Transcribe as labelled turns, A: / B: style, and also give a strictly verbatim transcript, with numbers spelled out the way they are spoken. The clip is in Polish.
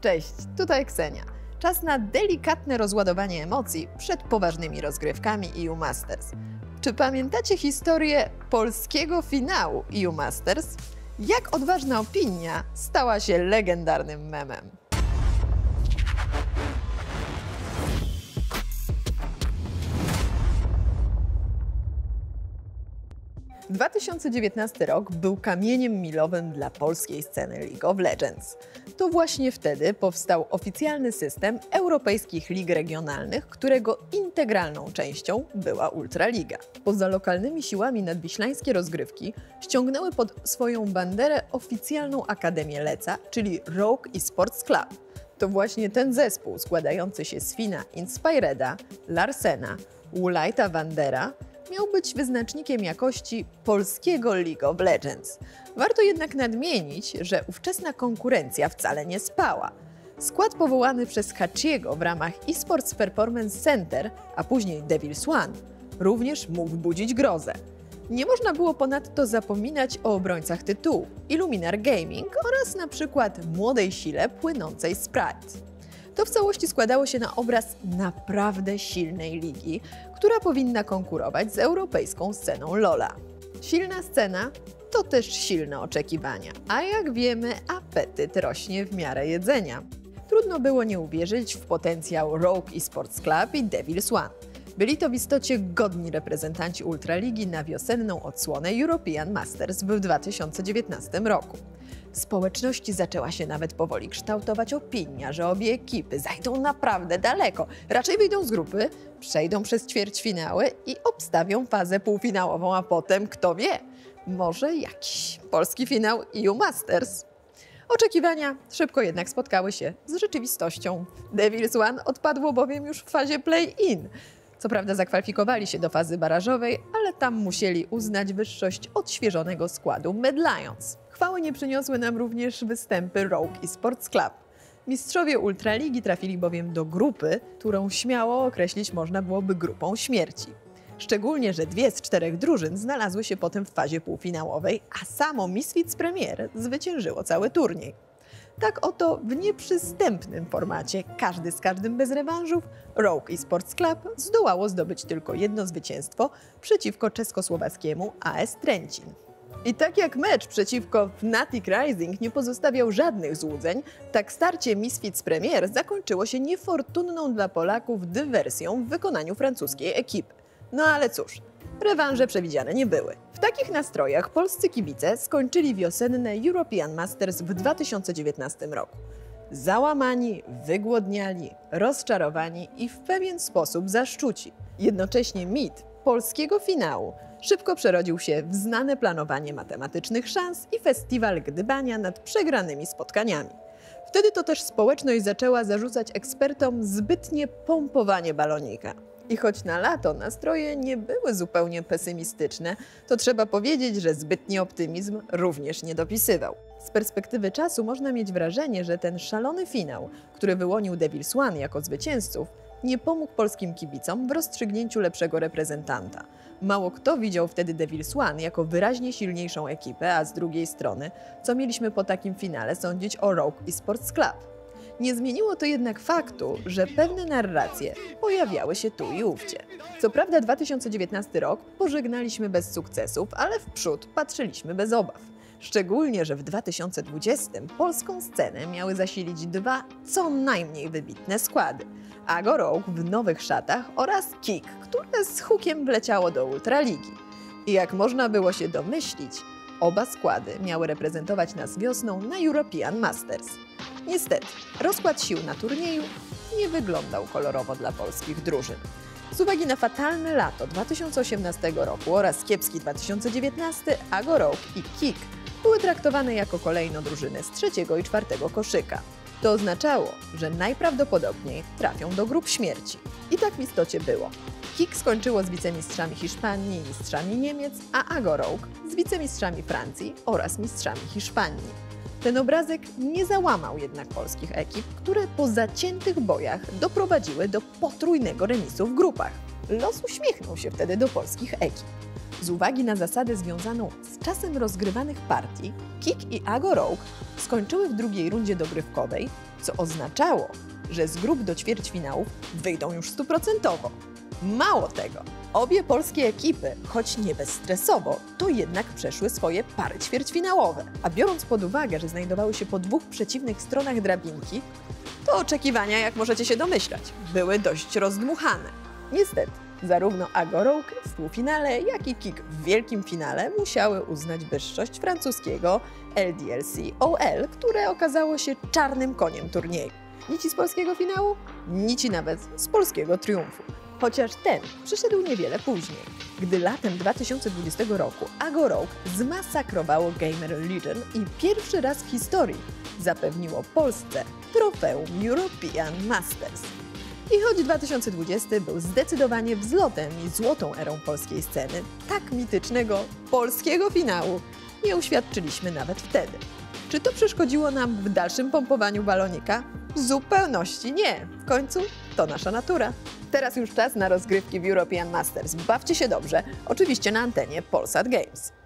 A: Cześć, tutaj Ksenia. Czas na delikatne rozładowanie emocji przed poważnymi rozgrywkami E U Masters. Czy pamiętacie historię polskiego finału E U Masters? Jak odważna opinia stała się legendarnym memem? dwa tysiące dziewiętnasty rok był kamieniem milowym dla polskiej sceny League of Legends. To właśnie wtedy powstał oficjalny system europejskich lig regionalnych, którego integralną częścią była Ultraliga. Poza lokalnymi siłami nadwiślańskie rozgrywki ściągnęły pod swoją banderę oficjalną Akademię Leca, czyli Rogue Esports Club. To właśnie ten zespół składający się z Fina Inspireda, Larsena, Woolite'a Wandera miał być wyznacznikiem jakości polskiego League of Legends. Warto jednak nadmienić, że ówczesna konkurencja wcale nie spała. Skład powołany przez Hachiego w ramach Esports Performance Center, a później Devil's One, również mógł budzić grozę. Nie można było ponadto zapominać o obrońcach tytułu Illuminar Gaming oraz na przykład młodej sile płynącej z Pride. To w całości składało się na obraz naprawdę silnej ligi, która powinna konkurować z europejską sceną LoL'a. Silna scena to też silne oczekiwania, a jak wiemy, apetyt rośnie w miarę jedzenia. Trudno było nie uwierzyć w potencjał Rogue Esports Club i Devil's One. Byli to w istocie godni reprezentanci Ultraligi na wiosenną odsłonę European Masters w dwa tysiące dziewiętnastym roku. W społeczności zaczęła się nawet powoli kształtować opinia, że obie ekipy zajdą naprawdę daleko. Raczej wyjdą z grupy, przejdą przez ćwierćfinały i obstawią fazę półfinałową, a potem, kto wie, może jakiś polski finał E U Masters. Oczekiwania szybko jednak spotkały się z rzeczywistością. Devil's One odpadło bowiem już w fazie play-in. Co prawda zakwalifikowali się do fazy barażowej, ale tam musieli uznać wyższość odświeżonego składu Mad Lions. Chwały nie przyniosły nam również występy Rogue Esports Club. Mistrzowie Ultraligi trafili bowiem do grupy, którą śmiało określić można byłoby grupą śmierci. Szczególnie, że dwie z czterech drużyn znalazły się potem w fazie półfinałowej, a samo Misfits Premier zwyciężyło cały turniej. Tak oto w nieprzystępnym formacie, każdy z każdym bez rewanżów, Rogue Esports Club zdołało zdobyć tylko jedno zwycięstwo przeciwko czeskosłowackiemu A S Trenčín. I tak jak mecz przeciwko Fnatic Rising nie pozostawiał żadnych złudzeń, tak starcie Misfits Premier zakończyło się niefortunną dla Polaków dywersją w wykonaniu francuskiej ekipy. No ale cóż, rewanże przewidziane nie były. W takich nastrojach polscy kibice skończyli wiosenne European Masters w dwa tysiące dziewiętnastym roku. Załamani, wygłodniali, rozczarowani i w pewien sposób zaszczuci. Jednocześnie mit polskiego finału szybko przerodził się w znane planowanie matematycznych szans i festiwal gdybania nad przegranymi spotkaniami. Wtedy to też społeczność zaczęła zarzucać ekspertom zbytnie pompowanie balonika. I choć na lato nastroje nie były zupełnie pesymistyczne, to trzeba powiedzieć, że zbytni optymizm również nie dopisywał. Z perspektywy czasu można mieć wrażenie, że ten szalony finał, który wyłonił Devil's One jako zwycięzców, nie pomógł polskim kibicom w rozstrzygnięciu lepszego reprezentanta. Mało kto widział wtedy Devil's One jako wyraźnie silniejszą ekipę, a z drugiej strony, co mieliśmy po takim finale sądzić o Rogue Esports Club? Nie zmieniło to jednak faktu, że pewne narracje pojawiały się tu i ówdzie. Co prawda dwa tysiące dziewiętnasty rok pożegnaliśmy bez sukcesów, ale w przód patrzyliśmy bez obaw. Szczególnie, że w dwa tysiące dwudziestym polską scenę miały zasilić dwa co najmniej wybitne składy. Ago Rogue w nowych szatach oraz Kick, które z hukiem wleciało do Ultraligi. I jak można było się domyślić, oba składy miały reprezentować nas wiosną na European Masters. Niestety, rozkład sił na turnieju nie wyglądał kolorowo dla polskich drużyn. Z uwagi na fatalne lato dwa tysiące osiemnastego roku oraz kiepski dwa tysiące dziewiętnasty, Ago Rogue i Kick były traktowane jako kolejno drużyny z trzeciego i czwartego koszyka. To oznaczało, że najprawdopodobniej trafią do grup śmierci. I tak w istocie było. Kick skończyło z wicemistrzami Hiszpanii i mistrzami Niemiec, a Ago Rogue z wicemistrzami Francji oraz mistrzami Hiszpanii. Ten obrazek nie załamał jednak polskich ekip, które po zaciętych bojach doprowadziły do potrójnego remisu w grupach. Los uśmiechnął się wtedy do polskich ekip. Z uwagi na zasadę związaną z czasem rozgrywanych partii, Kick i Ago Rogue skończyły w drugiej rundzie dogrywkowej co oznaczało, że z grup do ćwierćfinałów wyjdą już stuprocentowo. Mało tego, obie polskie ekipy, choć nie bezstresowo, to jednak przeszły swoje pary ćwierćfinałowe. A biorąc pod uwagę, że znajdowały się po dwóch przeciwnych stronach drabinki, to oczekiwania, jak możecie się domyślać, były dość rozdmuchane. Niestety, zarówno Agorołk w półfinale, jak i Kik w wielkim finale musiały uznać wyższość francuskiego L D L C O L, które okazało się czarnym koniem turnieju. Nici z polskiego finału, nici nawet z polskiego triumfu. Chociaż ten przyszedł niewiele później, gdy latem dwa tysiące dwudziestego roku Agorołk zmasakrowało Gamer Legion i pierwszy raz w historii zapewniło Polsce trofeum European Masters. I choć dwa tysiące dwudziesty był zdecydowanie wzlotem i złotą erą polskiej sceny, tak mitycznego polskiego finału nie uświadczyliśmy nawet wtedy. Czy to przeszkodziło nam w dalszym pompowaniu balonika? W zupełności nie. W końcu to nasza natura. Teraz już czas na rozgrywki w European Masters. Bawcie się dobrze, oczywiście na antenie Polsat Games.